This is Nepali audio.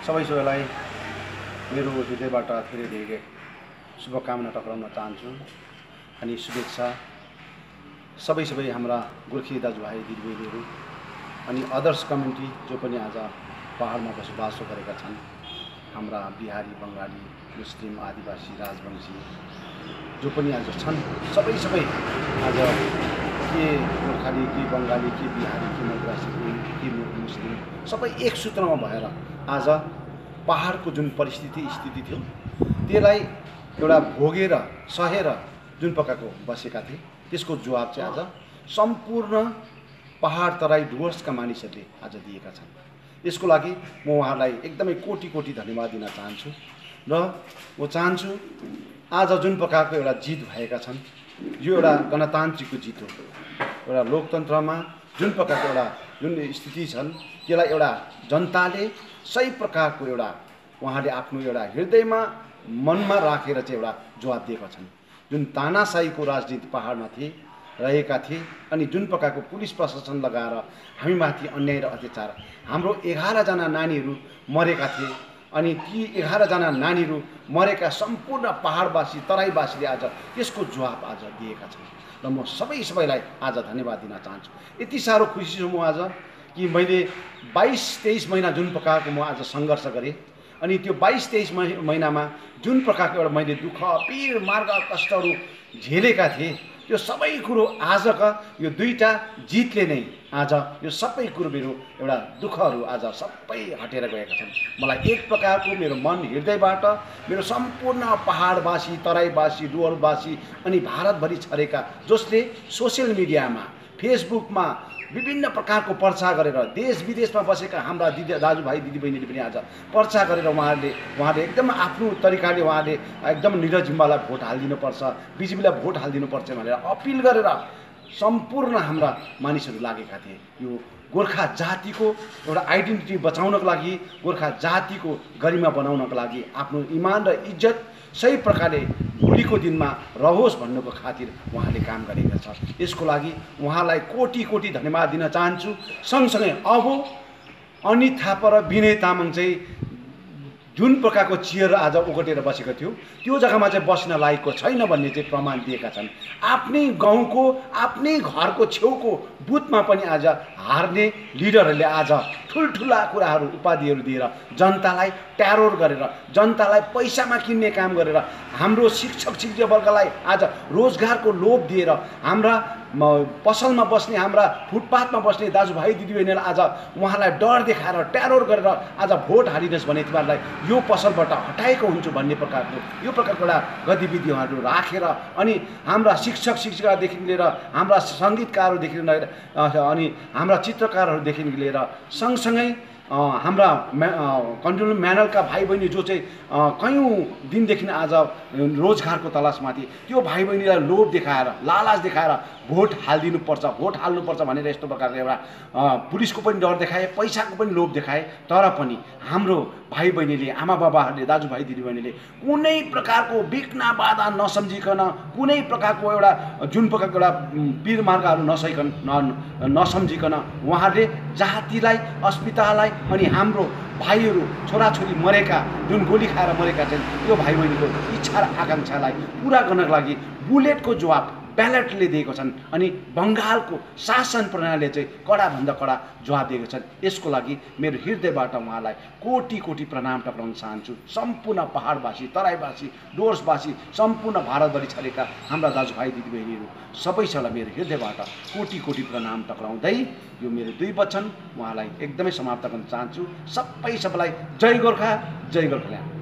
सबैलाई मेरो हृदयबाट धेरै धेरै शुभकामना टक्राउन चाहन्छु अनि शुभेच्छा सबै हाम्रा गोर्खे दाजुभाइ दिदीबहिनीहरू अनि अदर्स कम्युनिटी जो पनि आज पहाडमा बसोबासो गरेका छन्। हाम्रा बिहारी, बङ्गाली, मुस्लिम, आदिवासी, राजवंशी जो पनि आज छन् सबै आज के गोर्खाली, के बङ्गाली, के बिहारी, के आदिवासी, के मुस्लिम सबै एक सूत्रमा भएर आज पहाडको जुन स्थिति थियो त्यसलाई एउटा भोगेर सहेर जुन प्रकारको बसेका थिए त्यसको जवाब चाहिँ आज सम्पूर्ण पहाड तराई डुवर्सका मानिसहरूले आज दिएका छन्। यसको लागि म उहाँहरूलाई एकदमै कोटी कोटी धन्यवाद दिन चाहन्छु र म चाहन्छु आज जुन प्रकारको एउटा जित भएका छन् यो एउटा गणतान्त्रिकको जित हो। एउटा लोकतन्त्रमा जुन प्रकारको एउटा जुन स्थिति छन् त्यसलाई एउटा जनताले सही प्रकारको एउटा उहाँले आफ्नो एउटा हृदयमा मनमा राखेर चाहिँ एउटा जवाब दिएका छन्। जुन तानाशाहीको राजनीति पहाडमा रहेका थिए अनि जुन प्रकारको पुलिस प्रशासन लगाएर हामीमाथि अन्याय र अत्याचार हाम्रो 11 जना नानीहरू मरेका थिए अनि ती 11 जना नानीहरू मरेका सम्पूर्ण पहाडवासी तराईवासीले आज त्यसको जवाब आज दिएका छन् र म सबैलाई आज धन्यवाद दिन चाहन्छु। यति साह्रो खुसी छु म आज कि मैले 22-23 महिना जुन प्रकारको म आज सङ्घर्ष गरेँ अनि त्यो 22-23 महिनामा जुन प्रकारको एउटा मैले दुःख पीड मार्ग कष्टहरू झेलेका थिएँ त्यो सबै कुरो आजका यो दुईटा जितले नै आज यो सबै कुरो मेरो एउटा दुःखहरू आज सबै हटेर गएका छन्। मलाई एक प्रकारको मेरो मन हृदयबाट मेरो सम्पूर्ण पहाडवासी, तराईवासी, डुवर्सवासी अनि भारतभरि छरेका जसले सोसियल मिडियामा, फेसबुकमा विभिन्न प्रकारको प्रचार गरेर देश विदेशमा बसेका हाम्रा दाजुभाइ दिदीबहिनीले पनि आज प्रचार गरेर उहाँले एकदम आफ्नो तरिकाले उहाँले एकदम निरज जिम्बालाई भोट हालिदिनुपर्छ, बिजेपीलाई भोट हालिदिनुपर्छ भनेर अपिल गरेर सम्पूर्ण हाम्रा मानिसहरू लागेका थिए। यो गोर्खा जातिको एउटा आइडेन्टिटी बचाउनको लागि, गोर्खा जातिको गरिमा बनाउनको लागि आफ्नो इमान र इज्जत सही प्रकारले भोलिको दिनमा रहोस् भन्नुको खातिर उहाँले काम गरेका छ। यसको लागि उहाँलाई कोटी कोटी धन्यवाद दिन चाहन्छु। सँगसँगै अब अनित थापा र विनय तामाङ चाहिँ जुन प्रकारको चेयर आज ओगटेर बसेको थियो त्यो जग्गामा चाहिँ बस्न लायकको छैन भन्ने चाहिँ प्रमाण दिएका छन्। आफ्नै गाउँको आफ्नै घरको छेउको बुथमा पनि आज हार्ने लिडरहरूले आज ठुल्ठुला कुराहरू उपाधिहरू दिएर जनतालाई ट्यारोर गरेर जनतालाई पैसामा किन्ने काम गरेर हाम्रो शिक्षकवर्गलाई आज रोजगारको लोभ दिएर हाम्रा पसलमा बस्ने हाम्रा फुटपाथमा बस्ने दाजुभाइ दिदीबहिनीलाई आज उहाँलाई डर देखाएर ट्यारोर गरेर आज भोट हालिनुहोस् भने तिमीहरूलाई यो पसलबाट हटाएको हुन्छु भन्ने प्रकारको यो प्रकारको एउटा गतिविधि उहाँहरू राखेर अनि हाम्रा शिक्षिकादेखि लिएर हाम्रा सङ्गीतकारहरूदेखि लिएर अनि हाम्रा चित्रकारहरूदेखि लिएर सँगसँगै हाम्रा कन्ट्रोल म्यानलका भाइ बहिनी जो चाहिँ कयौँ दिनदेखि आज रोजगारको तलासमा थिए त्यो भाइ बहिनीलाई लोभ देखाएर लालच देखाएर भोट हाल्नुपर्छ भनेर यस्तो प्रकारको एउटा पुलिसको पनि डर देखाए, पैसाको पनि लोभ देखाए। तर पनि हाम्रो भाइ बहिनीले, आमा बाबाहरूले, दाजुभाइ दिदीबहिनीले कुनै प्रकारको विघ्न बाधा नसम्झिकन, कुनै प्रकारको एउटा जुन प्रकारको एउटा पीर मार्गहरू नसम्झिकन उहाँहरूले जातिलाई, अस्मितालाई अनि हाम्रो भाइहरू छोराछोरी मरेका जुन गोली खाएर मरेका छन् त्यो भाइ बहिनीको इच्छा र आकाङ्क्षालाई पुरा गर्नको लागि बुलेटको जवाब ब्यालेटले दिएको छन् अनि बङ्गालको शासन प्रणालीले चाहिँ कडाभन्दा कडा जवाब दिएको छन्। यसको लागि मेरो हृदयबाट उहाँलाई कोटी कोटी प्रणाम टक्राउन चाहन्छु। सम्पूर्ण पहाडवासी, तराईवासी, डुवर्सवासी, सम्पूर्ण भारतभरि छरेका हाम्रा दाजुभाइ दिदीबहिनीहरू सबैलाई मेरो हृदयबाट कोटी कोटी प्रणाम टक्राउँदै यो मेरो 2 वचन उहाँलाई एकदमै समाप्त गर्न चाहन्छु। सबैलाई जय गोर्खा, जय गोर्खाल्यान्ड।